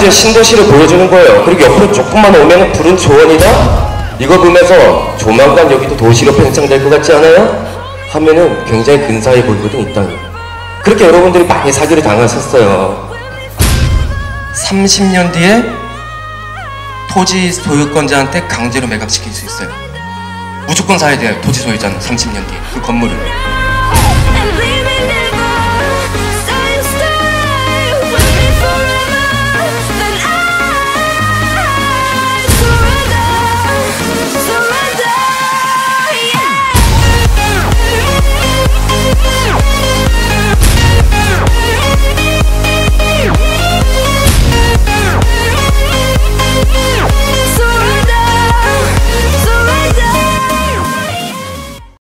하는 신도시를 보여주는 거예요. 그리고 옆으로 조금만 오면 푸른 초원이다? 이거 보면서 조만간 여기도 도시로 팽창될 것 같지 않아요? 하면은 굉장히 근사해 보이거든, 이 땅이. 그렇게 여러분들이 많이 사기를 당하셨어요. 30년 뒤에 토지 소유권자한테 강제로 매각시킬 수 있어요. 무조건 사야 돼요, 토지 소유자는. 30년 뒤에 그 건물을.